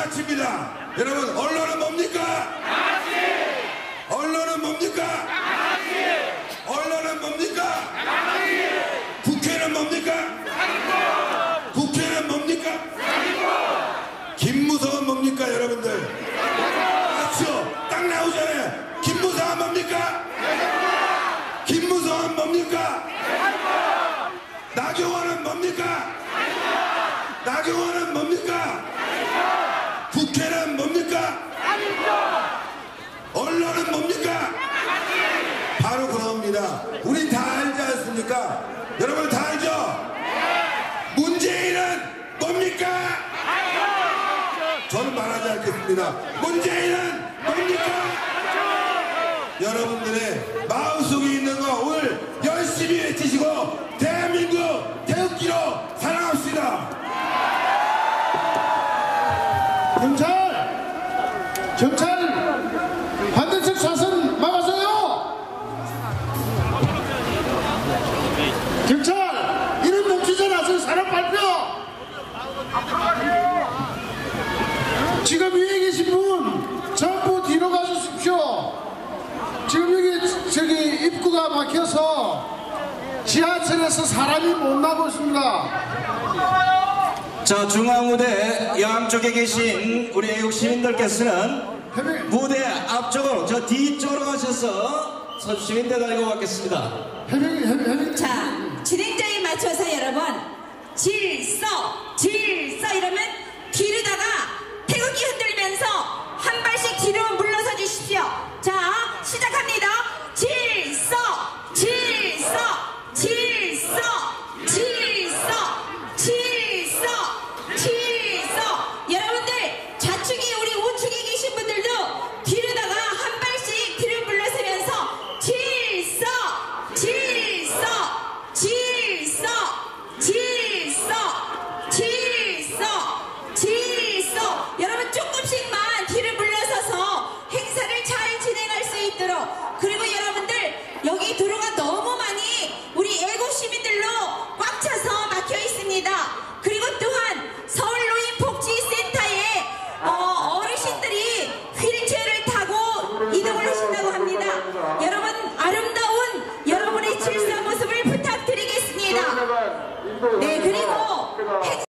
가치입니다. 여러분, 언론은 뭡니까? 가치! 언론은 뭡니까? 가치! 언론은 뭡니까? 가치! 국회는 뭡니까? 사기꾼! 국회는 뭡니까? 사기꾼! 김무성은 뭡니까, 여러분들? 그렇죠. 딱 나오잖아요. 김무성은 뭡니까? 김무성은 뭡니까? 나경원은 뭡니까? 나경원은 뭡니까? 국회는 뭡니까? 언론은 뭡니까? 바로 그겁니다. 우린 다 알지 않습니까? 여러분 다 알죠? 문재인은 뭡니까? 저는 말하지 않겠습니다. 문재인은 뭡니까? 여러분들의 마음속에 있는 거 오늘 열심히 외치시고 대한민국 태극기로 사랑합시다. 경찰 반대쪽 차선 막아서요. 경찰 이름 뭉치잖아. 저 사람 발표. 지금 위에 계신 분 전부 뒤로 가주십시오. 지금 여기 저기 입구가 막혀서 지하철에서 사람이 못 나고 있습니다. 자, 중앙무대 양쪽에 계신 우리 애국 시민들께서는 무대 앞쪽으로 저 뒤쪽으로 가셔서 서주시면 대단히고 받겠습니다. 자, 진행자에 맞춰서 여러분 질서 이러면